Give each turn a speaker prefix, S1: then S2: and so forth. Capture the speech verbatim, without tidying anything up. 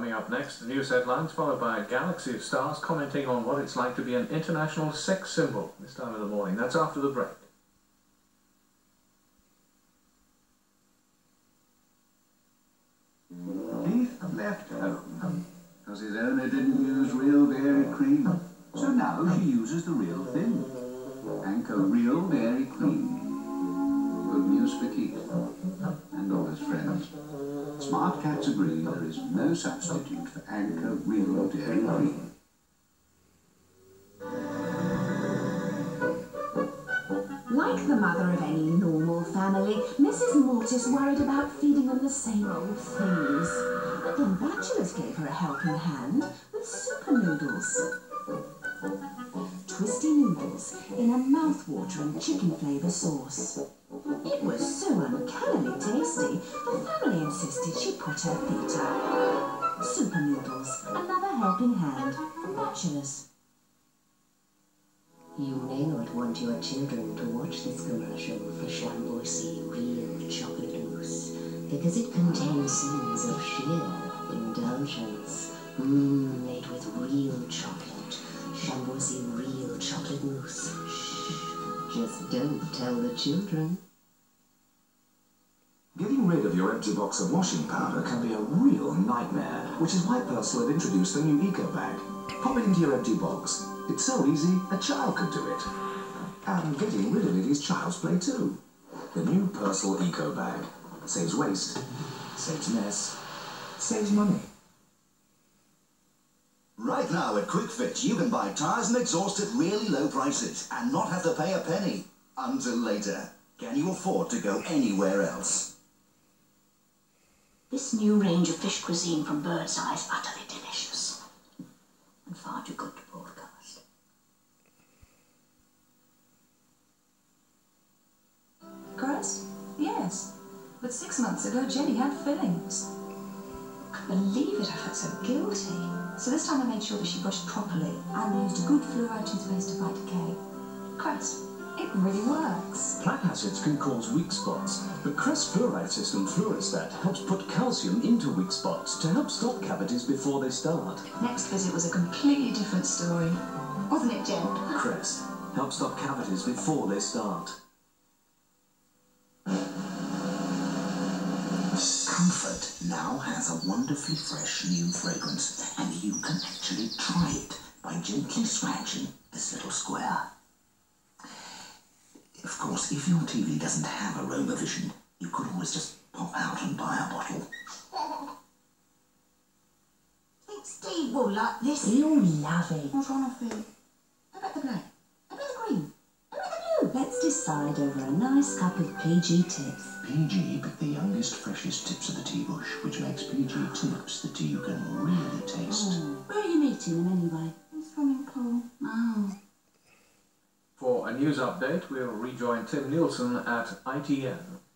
S1: Coming up next, the news headlines followed by a galaxy of stars commenting on what it's like to be an international sex symbol this time of the morning. That's after the break.
S2: Heath left home because his owner didn't use real dairy cream. So now she uses the real thing. Anchor Real Dairy Cream. Good news for Keith and all his friends. Smart cats agree there is no substitute for Anchor Real Dairy Cream.
S3: Like the mother of any normal family, Missus Mortis worried about feeding them the same old things. But then bachelors gave her a helping hand with super noodles. Twisty noodles in a mouth-watering chicken-flavour sauce. It was so uncannily tasty, the family insisted she put her feet up. Super noodles, another helping hand from bachelors.
S4: You may not want your children to watch this commercial for Shambosi Real Chocolate Mousse because it contains scenes of sheer indulgence. Mmm, made with real chocolate. Shambosi Real Chocolate Mousse. Shh, just don't tell the children.
S5: Getting rid of your empty box of washing powder can be a real nightmare, which is why Persil have introduced the new Eco Bag. Pop it into your empty box. It's so easy, a child could do it. And getting rid of it is child's play too. The new Persil Eco Bag saves waste, saves mess, saves money.
S6: Right now at Quick Fit, you can buy tyres and exhaust at really low prices and not have to pay a penny. Until later. Can you afford to go anywhere else?
S7: This new range of fish cuisine from Birdseye is utterly delicious. And far too good to broadcast.
S8: Chris? Yes. But six months ago, Jenny had fillings. I couldn't believe it. I felt so guilty. So this time I made sure that she brushed properly and used a good fluoride toothpaste to fight decay. Crest, it really works.
S5: Plaque acids can cause weak spots, but Crest Fluoride System Fluorostat helps put calcium into weak spots to help stop cavities before they start.
S8: Next visit was a completely different story. Wasn't it, Jen?
S5: Crest helps stop cavities before they start.
S6: Comfort now has a wonderfully fresh new fragrance, and you can actually try it by gently scratching this little square. Of course, if your T V doesn't have aroma vision, you could always just pop out and buy a bottle.
S7: I think Steve will like this.
S3: You'll love it.
S7: What's wrong with it? How about the black? How about the green? How about the blue?
S3: Let's decide over a nice cup of P G Tips.
S2: P G picked the youngest, freshest tips of the tea bush, which makes P G Tips the tea you can really taste.
S3: Oh, where are you meeting them anyway?
S7: It's swimming pool. Oh.
S1: For a news update, we'll rejoin Tim Nielsen at I T N.